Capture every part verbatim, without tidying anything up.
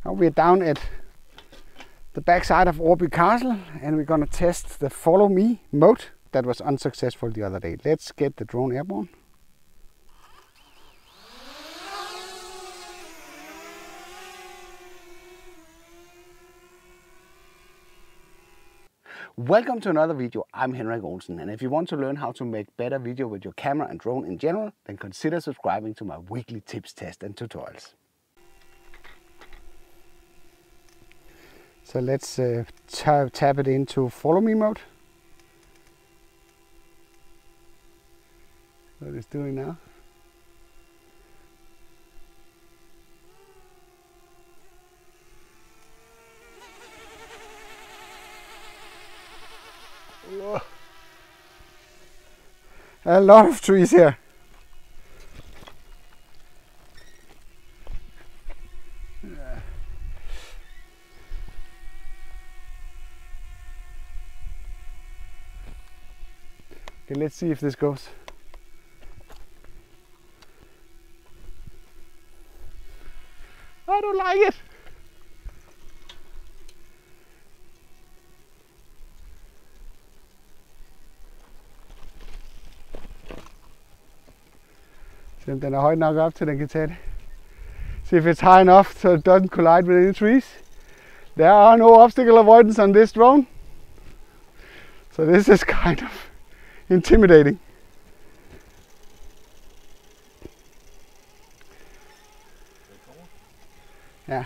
Now we're down at the backside of Årby Castle and we're going to test the follow me mode that was unsuccessful the other day. Let's get the drone airborne. Welcome to another video. I'm Henrik Olsen, and if you want to learn how to make better video with your camera and drone in general, then consider subscribing to my weekly tips, tests and tutorials. So let's uh, tap it into follow me mode. What it's doing now. Whoa. A lot of trees here. Yeah. Okay, let's see if this goes. I don't like it. Se om den er højt nok op til den kan tage det. See if it's high enough so it doesn't collide with any trees. There are no obstacle avoidance on this drone. So this is kind of intimidating. Yeah.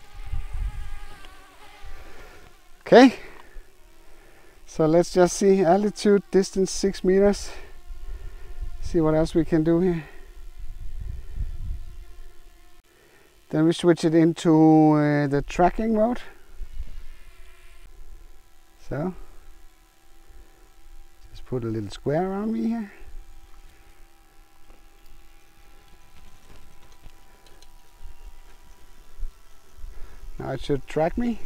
Okay. So let's just see altitude, distance six meters. See what else we can do here. Then we switch it into uh, the tracking mode. So, just put a little square around me here. Now it should track me.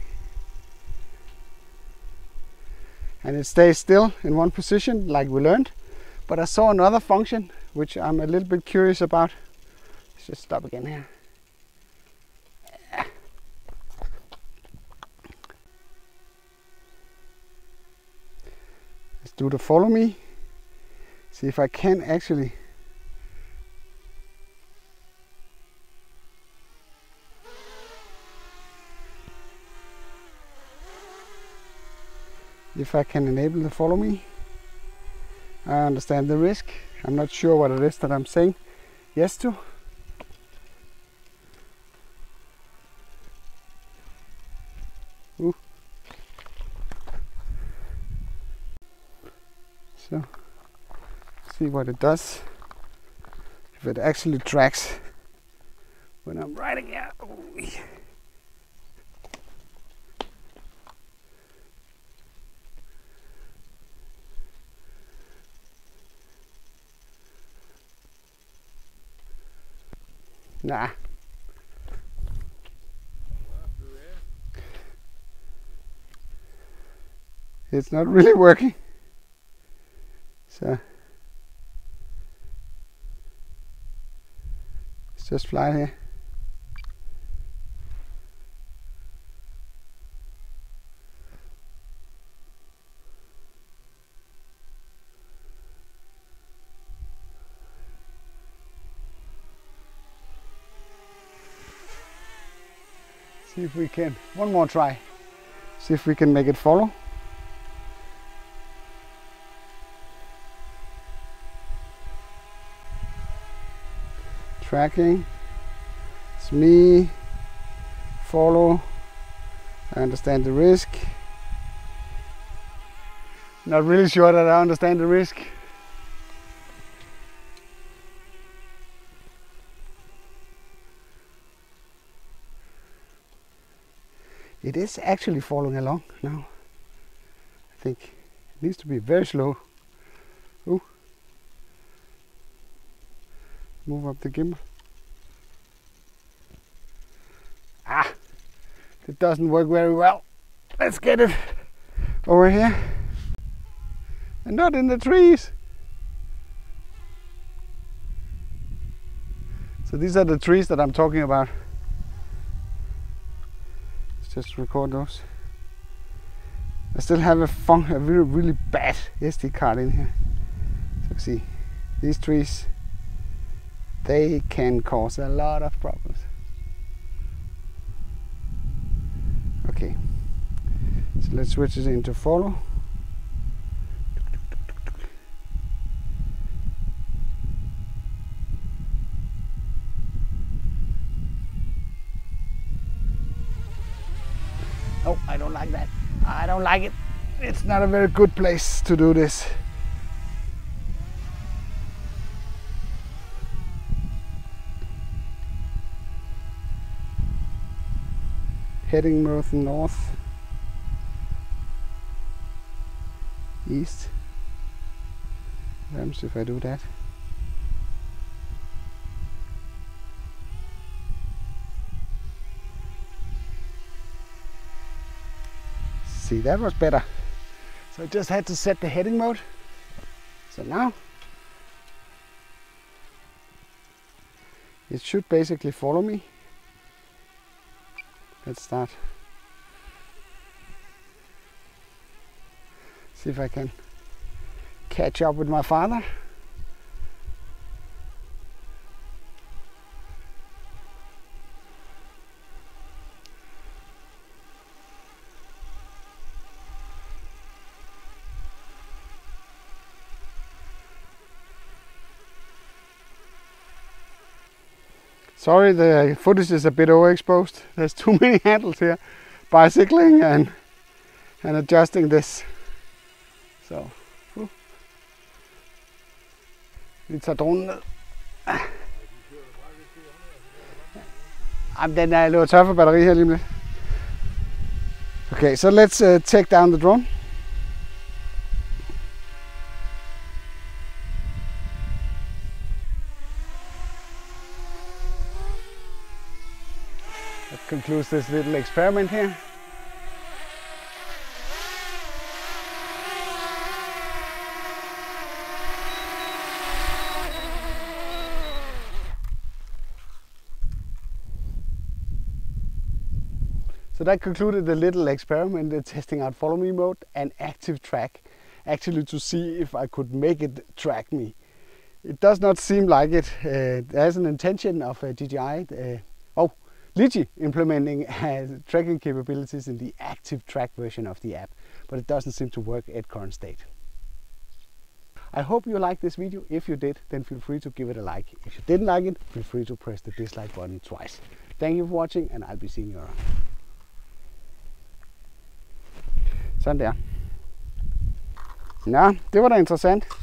And it stays still in one position like we learned. But I saw another function which I'm a little bit curious about. Let's just stop again here. Let's do the follow me. See if I can actually if I can enable the follow me. I understand the risk. I'm not sure what it is that I'm saying yes to. Ooh. So, see what it does. If it actually tracks when I'm riding here. Ooh. Nah. It's not really working. So let's just fly here. See if we can, one more try, see if we can make it follow. Tracking, it's me, follow, I understand the risk. Not really sure that I understand the risk. It is actually following along now. I think it needs to be very slow. Ooh. Move up the gimbal. Ah, it doesn't work very well. Let's get it over here. And not in the trees. So these are the trees that I'm talking about. just record those. I still have a fun, a really, really bad S D card in here. So see, these trees, they can cause a lot of problems. Okay, so let's switch it into follow. Oh, I don't like that. I don't like it. It's not a very good place to do this. Heading north north east. What happens if I do that? See, that was better. So I just had to set the heading mode. So now it should basically follow me. Let's start. See if I can catch up with my father. Sorry, the footage is a bit overexposed. There's too many handles here. Bicycling and and adjusting this. Så. Uh. Vi tager dronen ned. Jamen, den er løbet tør for batteri her lige med. Okay, so let's uh, take down the drone. That concludes this little experiment here. So that concluded the little experiment, uh, testing out follow me mode and active track, actually to see if I could make it track me. It does not seem like it. Uh, there's an intention of uh, D J I, uh, oh, Litchi implementing uh, tracking capabilities in the active track version of the app, but it doesn't seem to work at current state. I hope you liked this video. If you did, then feel free to give it a like. If you didn't like it, feel free to press the dislike button twice. Thank you for watching, and I'll be seeing you around. Sådan der. Ja, det var da interessant.